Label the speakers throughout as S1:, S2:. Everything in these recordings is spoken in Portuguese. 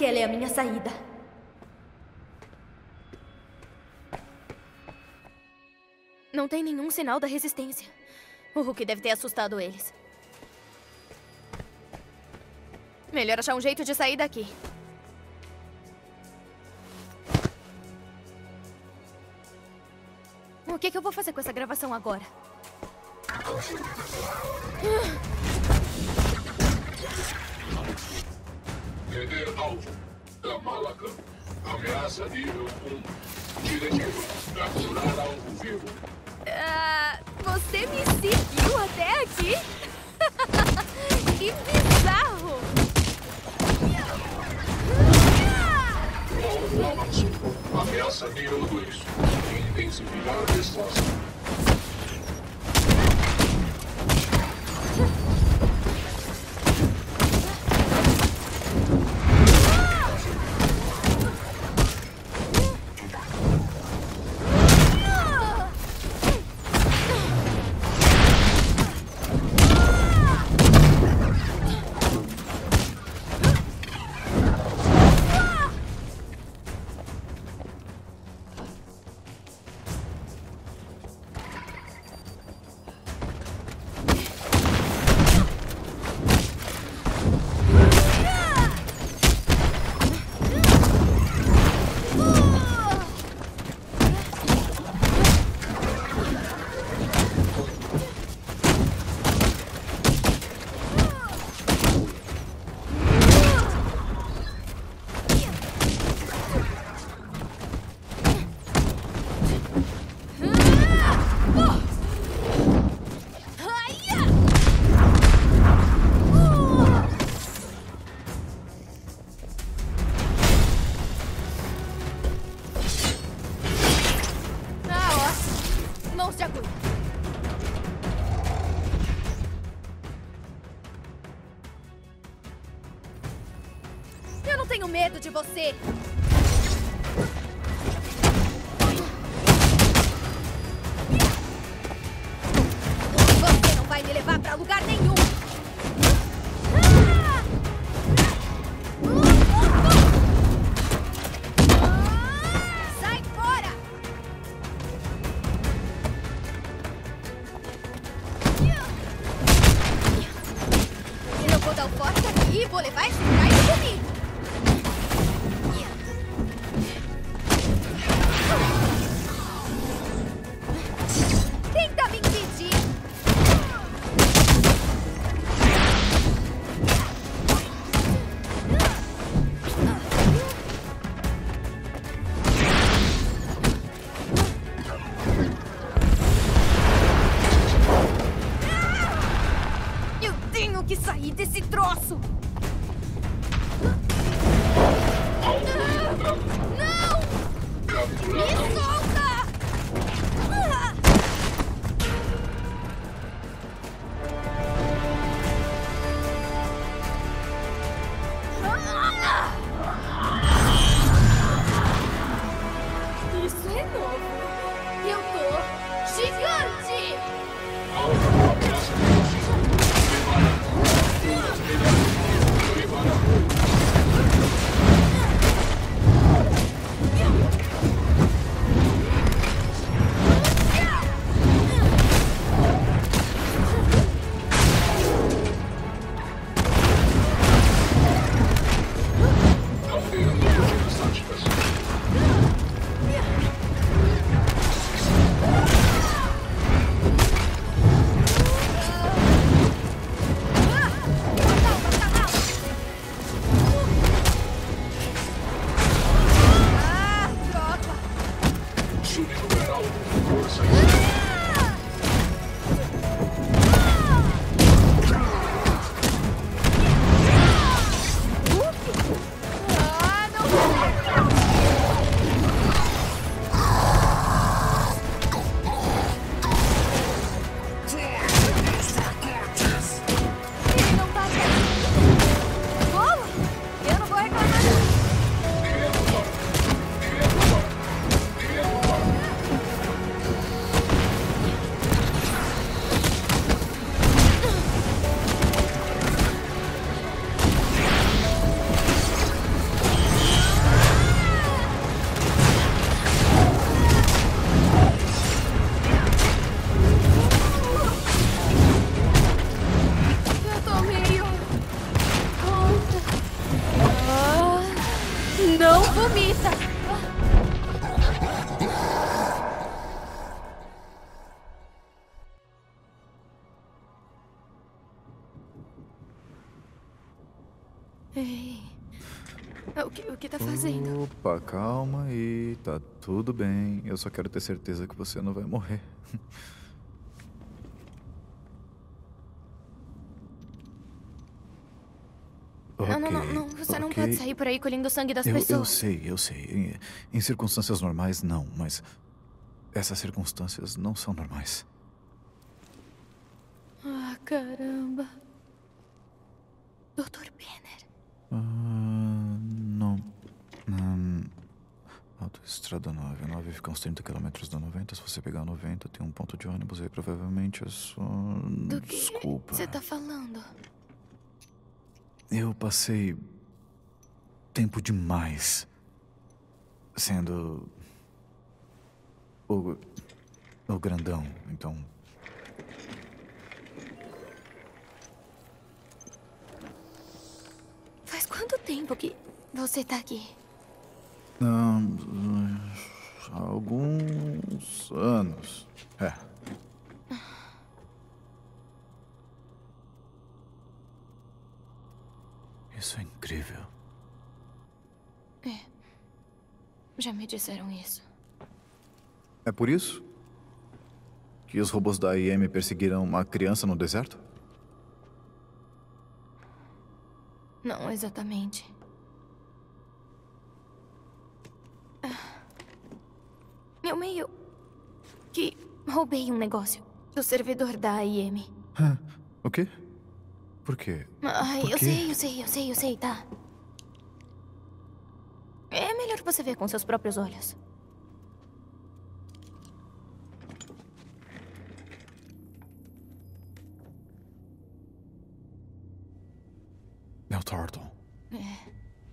S1: ela é a minha saída. Não tem nenhum sinal da resistência. O Hulk deve ter assustado eles. Melhor achar um jeito de sair daqui. O que eu vou fazer com essa gravação agora?
S2: Perder alvo. Kamalakan. Ameaça nível 1. Diretivo. Capturar alvo vivo.
S1: Você me seguiu até aqui? Que bizarro!
S2: Alvo avanço. Ameaça nível 2. Intensificar a distância.
S1: Tenho medo de você. Você não vai me levar pra lugar nenhum. Sai fora. Eu vou dar o forte aqui e vou levar esse raio comigo. Que sair desse troço! Não! Me solta! Isso é novo! Eu tô gigante! que tá fazendo?
S3: Opa, calma aí, tá tudo bem. Eu só quero ter certeza que você não vai morrer.
S1: Não. Você não pode sair por aí colhendo o sangue das
S3: Eu
S1: pessoas.
S3: sei, eu sei. Em circunstâncias normais, não, mas essas circunstâncias não são normais.
S1: Ah, caramba. Dr. Banner.
S3: Não. Autoestrada 9. A 9 fica uns 30 quilômetros da 90. Se você pegar a 90, tem um ponto de ônibus aí. Provavelmente é só...
S1: Do que
S3: Desculpa.
S1: você tá falando?
S3: Eu passei tempo demais sendo o grandão, então...
S1: Faz quanto tempo que você tá aqui?
S3: Alguns anos. É. Isso é incrível.
S1: É. Já me disseram isso.
S3: É por isso que os robôs da IM perseguiram uma criança no deserto?
S1: Não exatamente. Eu meio que roubei um negócio do servidor da AIM.
S3: O quê? Por quê?
S1: Ai,
S3: Por
S1: eu
S3: quê?
S1: sei, tá. É melhor você ver com seus próprios olhos.
S3: É o Turtle.
S1: É.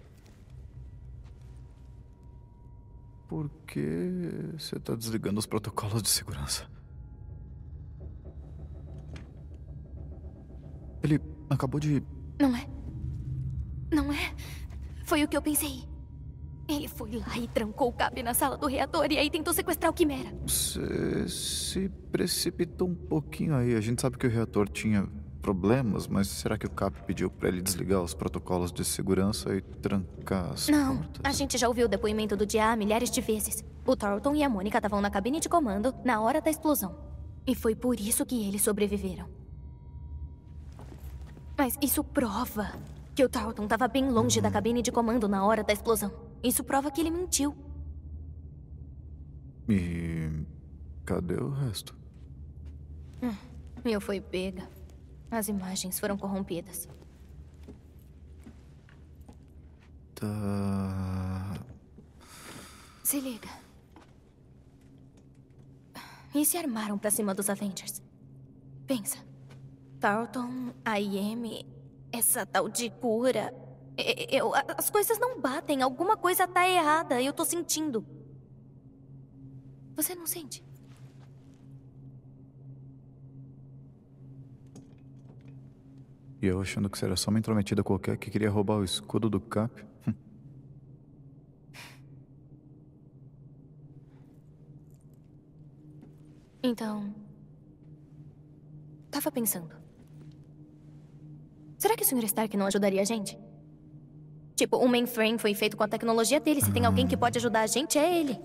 S3: Por que você tá desligando os protocolos de segurança? Ele acabou de...
S1: Não é? Não é? Foi o que eu pensei. Ele foi lá e trancou o Cap na sala do reator e aí tentou sequestrar o Quimera.
S3: Você se precipitou um pouquinho aí. A gente sabe que o reator tinha problemas, mas será que o Cap pediu pra ele desligar os protocolos de segurança e trancar as
S1: Não,
S3: portas?
S1: a gente já ouviu o depoimento do Dia milhares de vezes. O Thornton e a Mônica estavam na cabine de comando na hora da explosão. E foi por isso que eles sobreviveram. Mas isso prova que o Thornton estava bem longe da cabine de comando na hora da explosão. Isso prova que ele mentiu.
S3: E... cadê o resto?
S1: Eu fui pega. As imagens foram corrompidas.
S3: Tá...
S1: Se liga. E se armaram pra cima dos Avengers? Pensa. Tarleton, AIM, essa tal de cura. As coisas não batem. Alguma coisa tá errada. Eu tô sentindo. Você não sente?
S3: E eu achando que você era só uma intrometida qualquer que queria roubar o escudo do Cap.
S1: Então... Tava pensando. Será que o Sr. Stark não ajudaria a gente? Tipo, o mainframe foi feito com a tecnologia dele. Se tem alguém que pode ajudar a gente, é ele.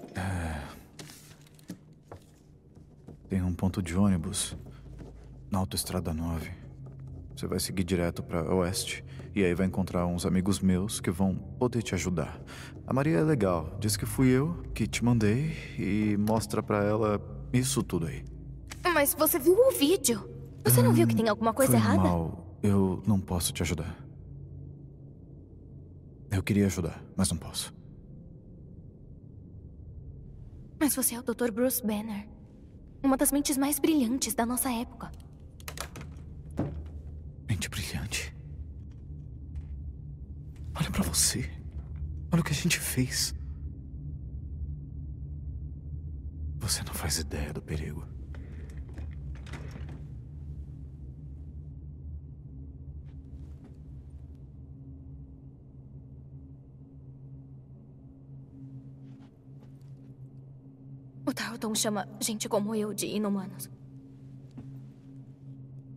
S3: Tem um ponto de ônibus na Autoestrada 9. Você vai seguir direto pra oeste e aí vai encontrar uns amigos meus que vão poder te ajudar. A Maria é legal. Diz que fui eu que te mandei e mostra pra ela isso tudo aí.
S1: Mas você viu o vídeo? Você não viu que tem alguma coisa
S3: Foi
S1: errada?
S3: mal. Eu não posso te ajudar. Eu queria ajudar, mas não posso.
S1: Mas você é o Dr. Bruce Banner. Uma das mentes mais brilhantes da nossa época.
S3: Mente brilhante. Olha pra você. Olha o que a gente fez. Você não faz ideia do perigo.
S1: O Tarleton chama gente como eu de inumanos.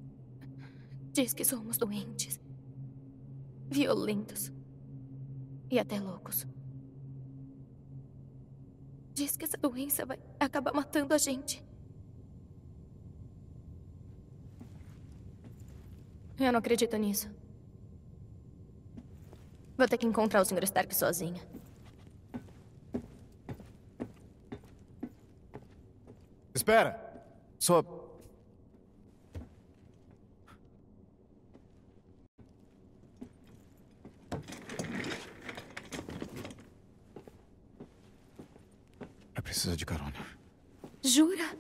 S1: Diz que somos doentes, violentos E até loucos. Diz que essa doença vai acabar matando a gente. Eu não acredito nisso. Vou ter que encontrar o Sr. Stark sozinha.
S3: Espera! Só... Eu preciso de carona.
S1: Jura?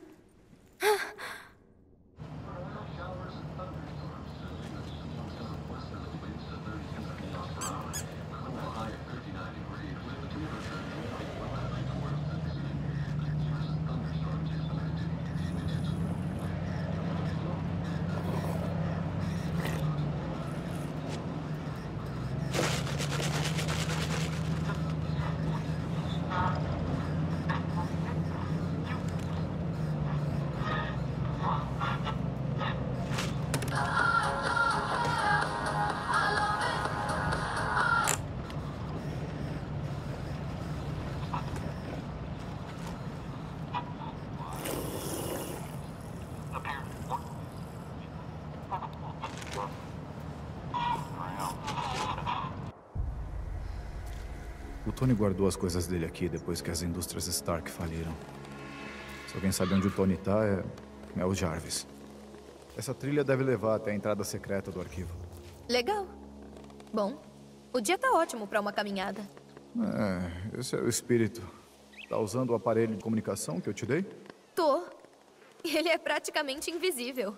S3: O Tony guardou as coisas dele aqui depois que as indústrias Stark faliram. Se alguém sabe onde o Tony tá, é o Jarvis. Essa trilha deve levar até a entrada secreta do arquivo.
S1: Legal. Bom, o dia tá ótimo pra uma caminhada.
S3: Esse é o espírito. Tá usando o aparelho de comunicação que eu te dei?
S1: Tô. Ele é praticamente invisível.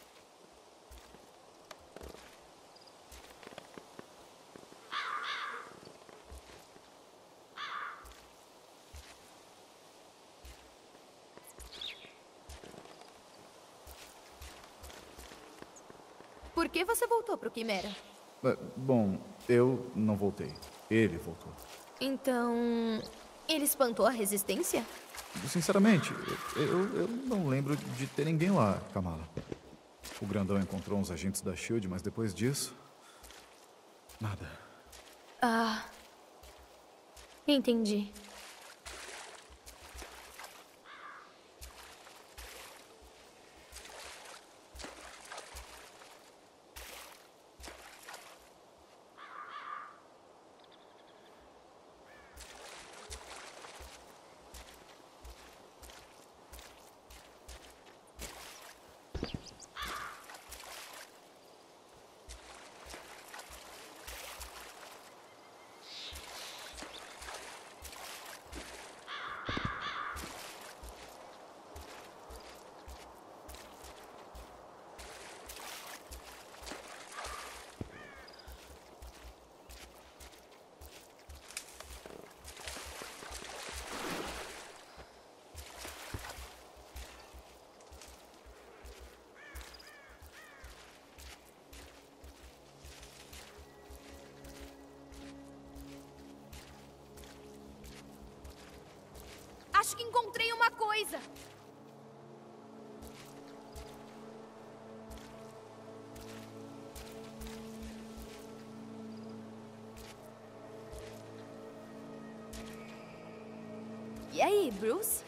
S1: Por que você voltou pro Quimera?
S3: Bom, eu não voltei. Ele voltou.
S1: Então, ele espantou a resistência?
S3: Sinceramente, eu não lembro de ter ninguém lá, Kamala. O grandão encontrou uns agentes da SHIELD, mas depois disso... nada.
S1: Ah... Entendi. Acho que encontrei uma coisa. E aí, Bruce?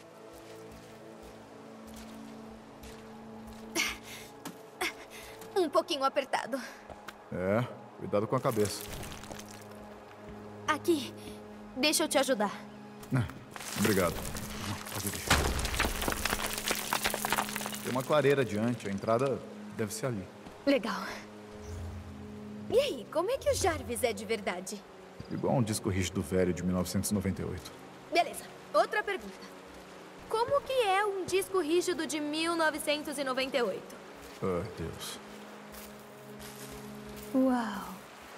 S1: Um pouquinho apertado.
S3: Cuidado com a cabeça.
S1: Aqui, deixa eu te ajudar.
S3: Obrigado. Pode deixar. Tem uma clareira adiante, a entrada deve ser ali.
S1: Legal. E aí, como é que o Jarvis é de verdade?
S3: Igual um disco rígido velho de 1998.
S1: Beleza, outra pergunta. Como que é um disco rígido de 1998?
S3: Ai, Deus.
S1: Uau.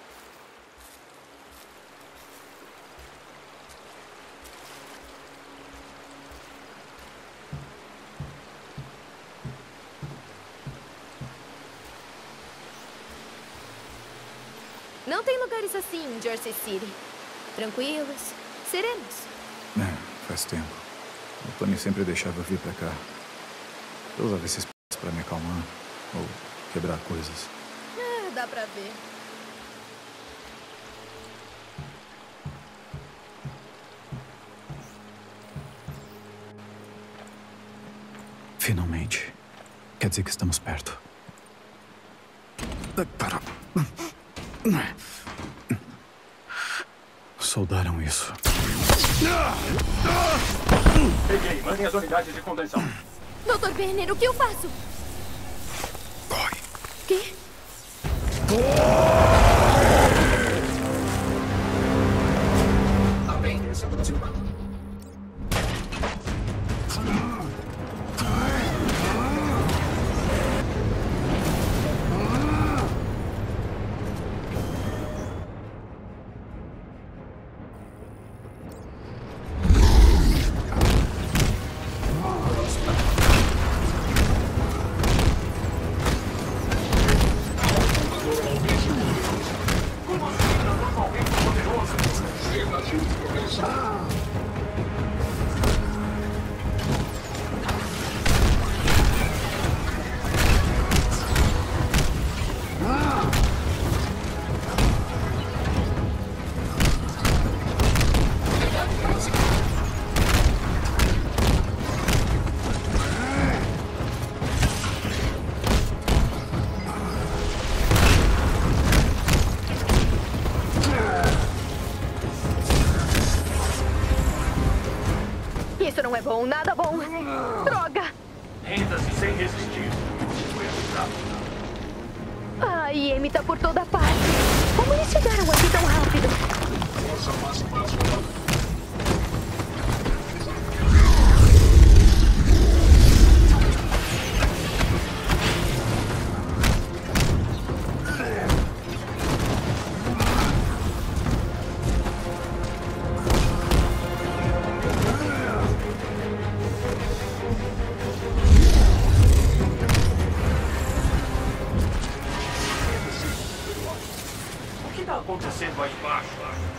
S1: Não tem lugares assim em Jersey City. Tranquilos, serenos.
S3: Faz tempo. O Tony sempre deixava eu vir pra cá. Eu usava esses pra me acalmar. Ou quebrar coisas.
S1: Dá pra ver.
S3: Finalmente. Quer dizer que estamos perto. Para. Soldaram isso.
S4: Peguei, mandem as unidades de contenção.
S1: Dr. Banner, o que eu faço?
S3: Corre.
S1: Quê?
S2: A bem, se aproxima.
S1: Isso não é bom, nada bom. Droga!
S4: Renda-se sem resistir. Foi avisado.
S1: A IM tá por toda parte. Como eles chegaram aqui tão rápido?
S2: Força máxima acionada.
S4: O que está acontecendo aí embaixo?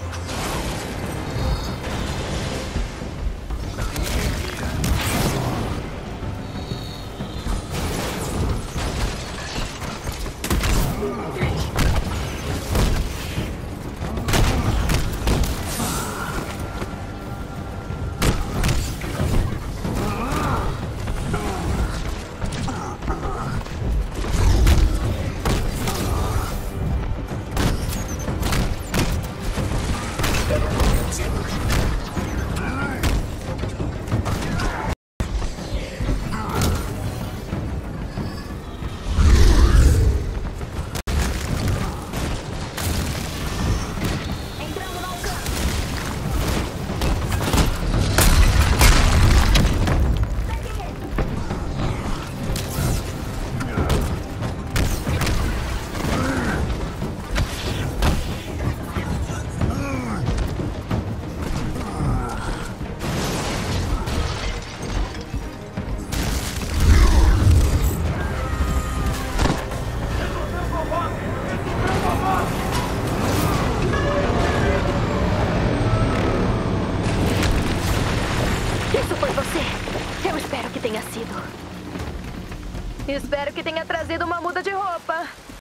S1: Isso foi você. Eu espero que tenha sido. Espero que tenha trazido uma muda de roupa.